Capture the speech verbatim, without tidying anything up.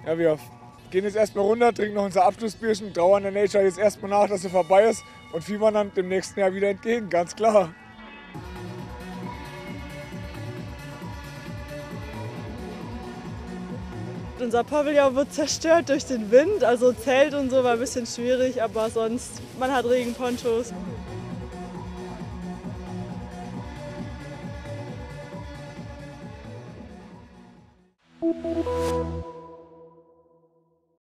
Ja, wir gehen jetzt erstmal runter, trinken noch unser Abschlussbierchen, trauern der Nature jetzt erstmal nach, dass sie vorbei ist und fiebern dann dem nächsten Jahr wieder entgegen, ganz klar. Unser Pavillon wird zerstört durch den Wind, also Zelt und so war ein bisschen schwierig, aber sonst, man hat Regenponchos. Thank you.